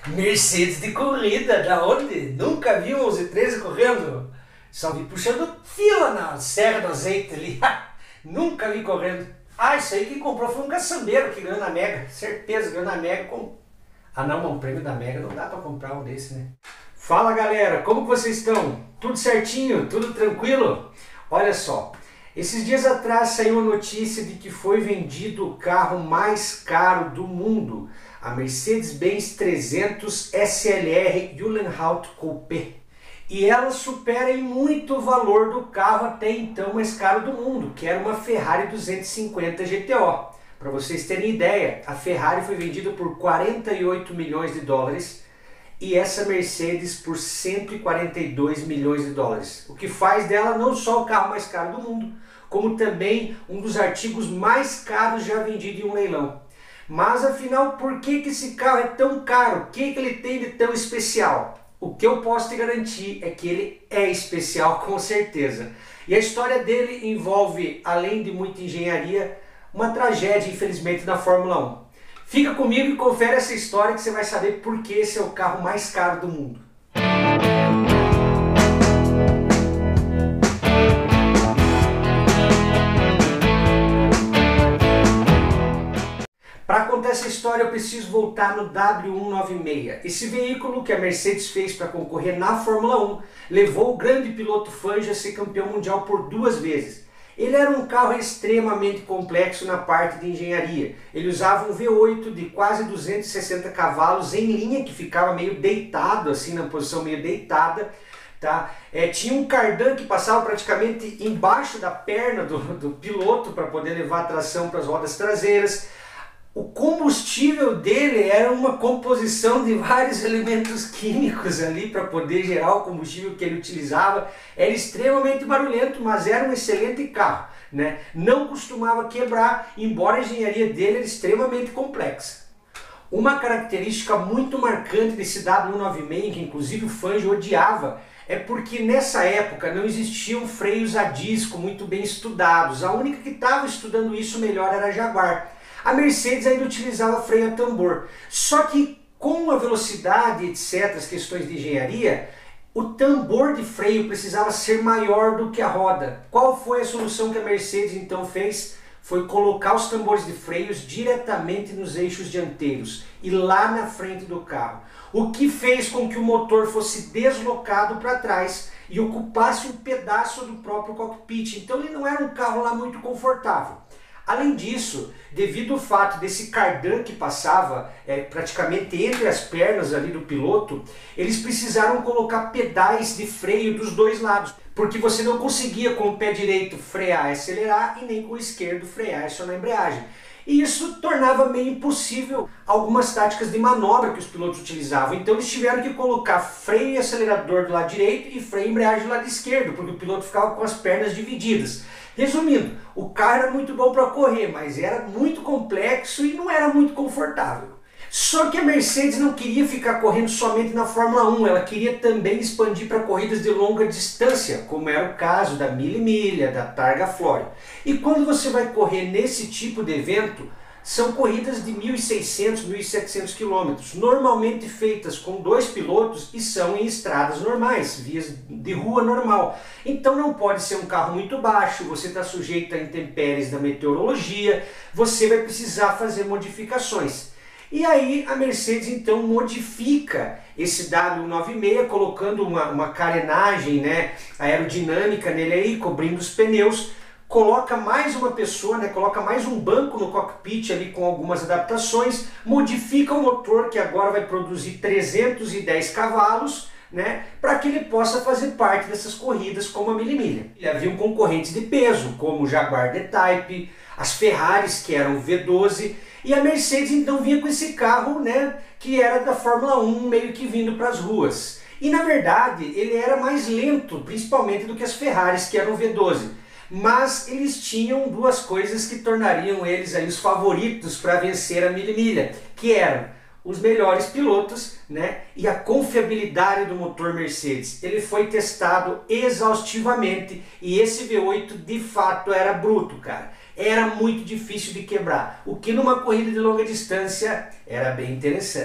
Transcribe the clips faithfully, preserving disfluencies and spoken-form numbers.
Mercedes de corrida, da onde? Nunca vi um onze treze correndo. Só vi puxando fila na Serra do Azeite ali. Nunca vi correndo. Ah, isso aí quem comprou foi um caçambeiro que ganhou na Mega. Certeza, ganhou na Mega com... Ah não, mas um prêmio da Mega não dá pra comprar um desse, né? Fala galera, como que vocês estão? Tudo certinho? Tudo tranquilo? Olha só, esses dias atrás saiu a notícia de que foi vendido o carro mais caro do mundo, a Mercedes-Benz trezentos S L R Uhlenhaut Coupé. E ela supera em muito o valor do carro até então mais caro do mundo, que era uma Ferrari duzentos e cinquenta G T O. Para vocês terem ideia, a Ferrari foi vendida por quarenta e oito milhões de dólares e essa Mercedes por cento e quarenta e dois milhões de dólares. O que faz dela não só o carro mais caro do mundo, como também um dos artigos mais caros já vendidos em um leilão. Mas afinal, por que que esse carro é tão caro? O que que ele tem de tão especial? O que eu posso te garantir é que ele é especial com certeza. E a história dele envolve, além de muita engenharia, uma tragédia infelizmente na Fórmula um. Fica comigo e confere essa história que você vai saber por que esse é o carro mais caro do mundo. Para contar essa história eu preciso voltar no W cento e noventa e seis. Esse veículo que a Mercedes fez para concorrer na Fórmula um levou o grande piloto Fangio a ser campeão mundial por duas vezes. Ele era um carro extremamente complexo na parte de engenharia. Ele usava um V oito de quase duzentos e sessenta cavalos em linha, que ficava meio deitado, assim na posição meio deitada. Tá? É, tinha um cardan que passava praticamente embaixo da perna do, do piloto para poder levar a tração para as rodas traseiras. O combustível dele era uma composição de vários elementos químicos ali para poder gerar o combustível que ele utilizava. Era extremamente barulhento, mas era um excelente carro, né? Não costumava quebrar, embora a engenharia dele era extremamente complexa. Uma característica muito marcante desse W cento e noventa e seis, que inclusive o Fangio odiava, é porque nessa época não existiam freios a disco muito bem estudados. A única que estava estudando isso melhor era a Jaguar. A Mercedes ainda utilizava freio a tambor, só que com a velocidade, etcétera, as questões de engenharia, o tambor de freio precisava ser maior do que a roda. Qual foi a solução que a Mercedes então fez? Foi colocar os tambores de freios diretamente nos eixos dianteiros e lá na frente do carro, o que fez com que o motor fosse deslocado para trás e ocupasse um pedaço do próprio cockpit. Então ele não era um carro lá muito confortável. Além disso, devido ao fato desse cardan que passava é, praticamente entre as pernas ali do piloto, eles precisaram colocar pedais de freio dos dois lados, porque você não conseguia com o pé direito frear e acelerar e nem com o esquerdo frear e acionar a embreagem. E isso tornava meio impossível algumas táticas de manobra que os pilotos utilizavam. Então eles tiveram que colocar freio e acelerador do lado direito e freio e embreagem do lado esquerdo, porque o piloto ficava com as pernas divididas. Resumindo, o carro era muito bom para correr, mas era muito complexo e não era muito confortável. Só que a Mercedes não queria ficar correndo somente na Fórmula um, ela queria também expandir para corridas de longa distância, como era o caso da Mille Miglia, da Targa Florio. E quando você vai correr nesse tipo de evento, são corridas de mil e seiscentos, mil e setecentos quilômetros, normalmente feitas com dois pilotos e são em estradas normais, vias de rua normal. Então não pode ser um carro muito baixo, você está sujeito a intempéries da meteorologia, você vai precisar fazer modificações. E aí a Mercedes então modifica esse W cento e noventa e seis, colocando uma, uma carenagem, né, aerodinâmica nele aí, cobrindo os pneus, coloca mais uma pessoa, né, coloca mais um banco no cockpit ali com algumas adaptações, modifica o motor que agora vai produzir trezentos e dez cavalos, né, para que ele possa fazer parte dessas corridas como a Mille Miglia. E havia concorrentes de peso, como o Jaguar D-Type, as Ferraris que eram V doze, e a Mercedes então vinha com esse carro, né, que era da Fórmula um, meio que vindo para as ruas. E na verdade ele era mais lento, principalmente do que as Ferraris que eram V doze. Mas eles tinham duas coisas que tornariam eles aí os favoritos para vencer a Mille Miglia, que eram os melhores pilotos, né, e a confiabilidade do motor Mercedes. Ele foi testado exaustivamente e esse V oito de fato era bruto, cara. Era muito difícil de quebrar, o que numa corrida de longa distância era bem interessante.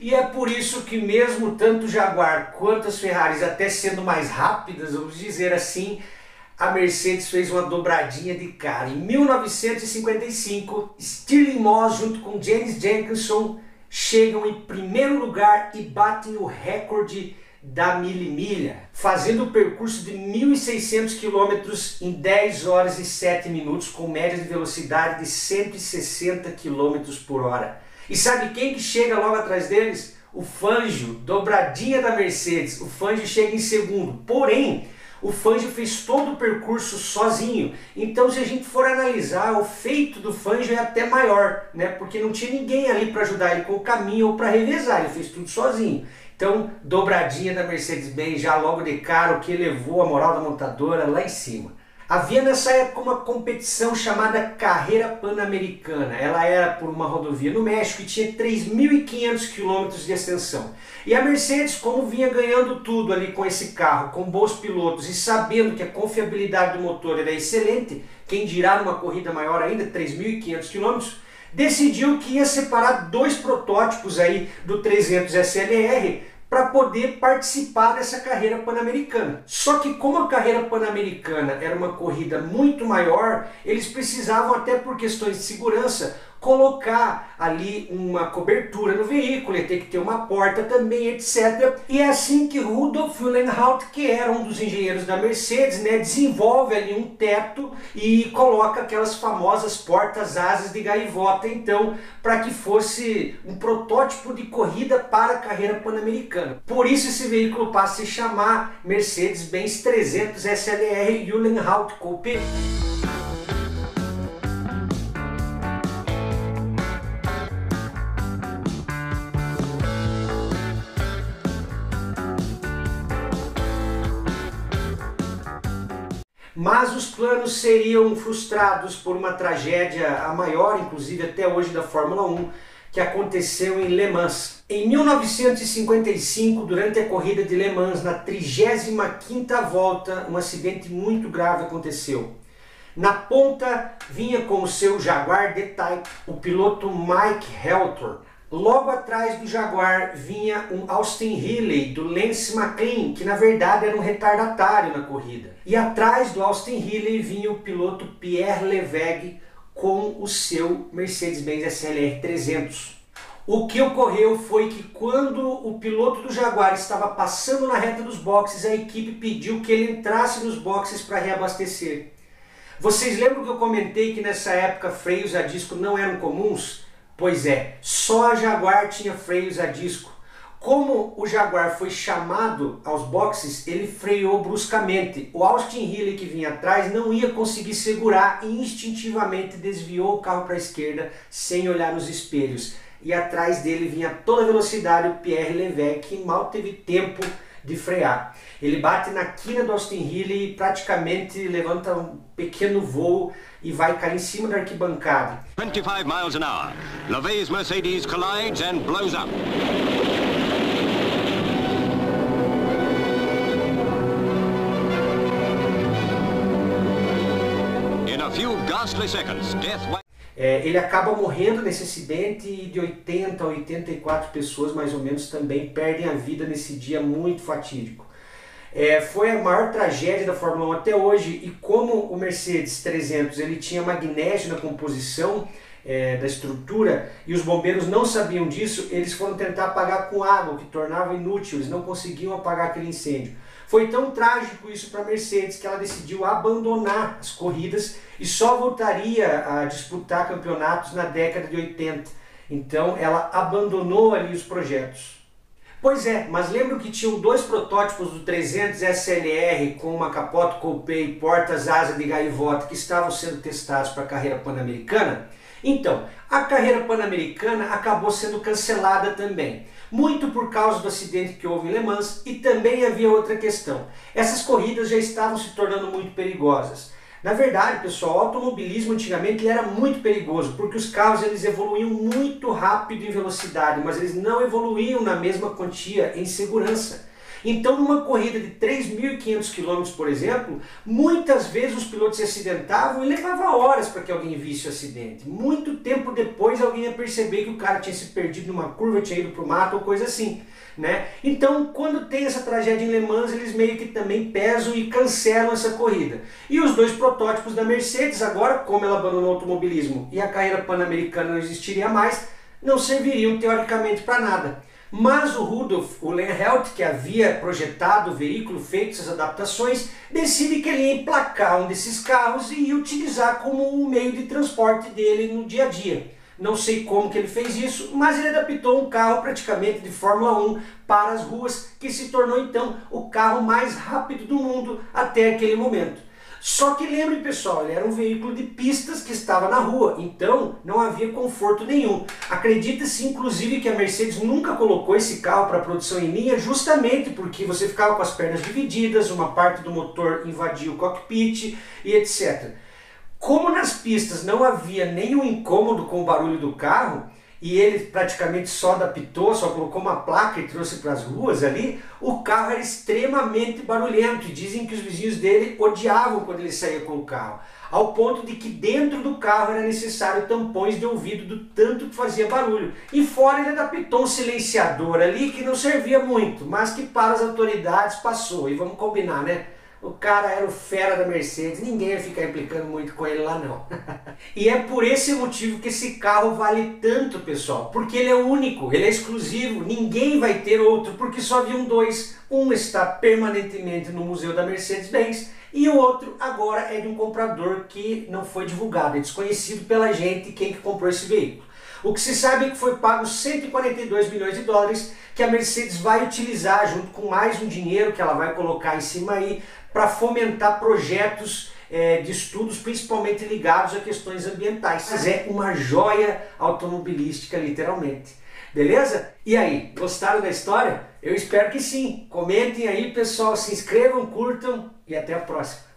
E é por isso que mesmo tanto o Jaguar quanto as Ferraris, até sendo mais rápidas, vamos dizer assim, a Mercedes fez uma dobradinha de cara. Em mil novecentos e cinquenta e cinco, Stirling Moss junto com James Jenkinson chegam em primeiro lugar e batem o recorde da milha-milha, fazendo o percurso de mil e seiscentos quilômetros em dez horas e sete minutos, com média de velocidade de cento e sessenta quilômetros por hora. E sabe quem que chega logo atrás deles? O Fangio, dobradinha da Mercedes. O Fangio chega em segundo, porém o Fangio fez todo o percurso sozinho. Então, se a gente for analisar, o feito do Fangio é até maior, né? Porque não tinha ninguém ali para ajudar ele com o caminho ou para revezar, ele fez tudo sozinho. Então, dobradinha da Mercedes-Benz já logo de cara, o que elevou a moral da montadora lá em cima. Havia nessa época uma competição chamada Carreira Pan-Americana. Ela era por uma rodovia no México e tinha três mil e quinhentos quilômetros de extensão. E a Mercedes, como vinha ganhando tudo ali com esse carro, com bons pilotos e sabendo que a confiabilidade do motor era excelente, quem dirá numa corrida maior ainda, três mil e quinhentos quilômetros, decidiu que ia separar dois protótipos aí do trezentos S L R para poder participar dessa carreira pan-americana. Só que como a carreira pan-americana era uma corrida muito maior, eles precisavam, até por questões de segurança, colocar ali uma cobertura no veículo, ia ter que ter uma porta também, etcétera. E é assim que Rudolf Uhlenhaut, que era um dos engenheiros da Mercedes, né, desenvolve ali um teto e coloca aquelas famosas portas asas de gaivota, então, para que fosse um protótipo de corrida para a carreira pan-americana. Por isso esse veículo passa a se chamar Mercedes-Benz trezentos S L R Uhlenhaut Coupe. Mas os planos seriam frustrados por uma tragédia, a maior inclusive até hoje da Fórmula um, que aconteceu em Le Mans. Em mil novecentos e cinquenta e cinco, durante a corrida de Le Mans, na trigésima quinta volta, um acidente muito grave aconteceu. Na ponta vinha com o seu Jaguar D-Type o piloto Mike Heltor. Logo atrás do Jaguar vinha um Austin Healey do Lance McLean, que na verdade era um retardatário na corrida. E atrás do Austin Healey vinha o piloto Pierre Levegh com o seu Mercedes-Benz S L R trezentos. O que ocorreu foi que quando o piloto do Jaguar estava passando na reta dos boxes, a equipe pediu que ele entrasse nos boxes para reabastecer. Vocês lembram que eu comentei que nessa época freios a disco não eram comuns? Pois é, só a Jaguar tinha freios a disco. Como o Jaguar foi chamado aos boxes, ele freou bruscamente. O Austin Healey, que vinha atrás, não ia conseguir segurar e instintivamente desviou o carro para a esquerda sem olhar nos espelhos. E atrás dele vinha a toda velocidade o Pierre Levegh, que mal teve tempo de frear. Ele bate na quina do Austin Healey e praticamente levanta um pequeno voo e vai cair em cima da arquibancada. twenty-five miles an hour. Levegh's Mercedes collides and blows up. In a few ghastly seconds, death... É, ele acaba morrendo nesse acidente e de oitenta a oitenta e quatro pessoas mais ou menos também perdem a vida nesse dia muito fatídico. É, foi a maior tragédia da Fórmula um até hoje, e como o Mercedes trezentos ele tinha magnésio na composição é, da estrutura e os bombeiros não sabiam disso, eles foram tentar apagar com água, o que tornava inútil, eles não conseguiam apagar aquele incêndio. Foi tão trágico isso para a Mercedes que ela decidiu abandonar as corridas e só voltaria a disputar campeonatos na década de oitenta. Então ela abandonou ali os projetos. Pois é, mas lembram que tinham dois protótipos do trezentos S L R com uma capota coupe e portas asa de gaivota que estavam sendo testados para a carreira pan-americana? Então, a carreira pan-americana acabou sendo cancelada também, muito por causa do acidente que houve em Le Mans, e também havia outra questão. Essas corridas já estavam se tornando muito perigosas. Na verdade, pessoal, o automobilismo antigamente ele era muito perigoso, porque os carros eles evoluíam muito rápido em velocidade, mas eles não evoluíam na mesma quantia em segurança. Então, numa corrida de três mil e quinhentos quilômetros, por exemplo, muitas vezes os pilotos se acidentavam e levava horas para que alguém visse o acidente. Muito tempo depois alguém ia perceber que o cara tinha se perdido numa curva, tinha ido para o mato ou coisa assim, né? Então, quando tem essa tragédia em Le Mans, eles meio que também pesam e cancelam essa corrida. E os dois protótipos da Mercedes, agora, como ela abandonou o automobilismo e a carreira pan-americana não existiria mais, não serviriam teoricamente para nada. Mas o Rudolf, o Lenhelt, que havia projetado o veículo, feito essas adaptações, decide que ele ia emplacar um desses carros e ia utilizar como um meio de transporte dele no dia a dia. Não sei como que ele fez isso, mas ele adaptou um carro praticamente de Fórmula um para as ruas, que se tornou então o carro mais rápido do mundo até aquele momento. Só que lembre, pessoal, ele era um veículo de pistas que estava na rua, então não havia conforto nenhum. Acredita-se inclusive que a Mercedes nunca colocou esse carro para produção em linha justamente porque você ficava com as pernas divididas, uma parte do motor invadia o cockpit e etcétera. Como nas pistas não havia nenhum incômodo com o barulho do carro, e ele praticamente só adaptou, só colocou uma placa e trouxe para as ruas ali, o carro era extremamente barulhento e dizem que os vizinhos dele odiavam quando ele saía com o carro, ao ponto de que dentro do carro era necessário tampões de ouvido do tanto que fazia barulho. E fora ele adaptou um silenciador ali que não servia muito, mas que para as autoridades passou, e vamos combinar, né? O cara era o fera da Mercedes, ninguém ia ficar implicando muito com ele lá não. E é por esse motivo que esse carro vale tanto, pessoal, porque ele é único, ele é exclusivo, ninguém vai ter outro, porque só haviam dois. Um está permanentemente no Museu da Mercedes-Benz e o outro agora é de um comprador que não foi divulgado, é desconhecido pela gente quem que comprou esse veículo. O que se sabe é que foi pago cento e quarenta e dois milhões de dólares que a Mercedes vai utilizar junto com mais um dinheiro que ela vai colocar em cima aí para fomentar projetos é, de estudos principalmente ligados a questões ambientais. Mas é uma joia automobilística literalmente. Beleza? E aí, gostaram da história? Eu espero que sim. Comentem aí, pessoal, se inscrevam, curtam e até a próxima.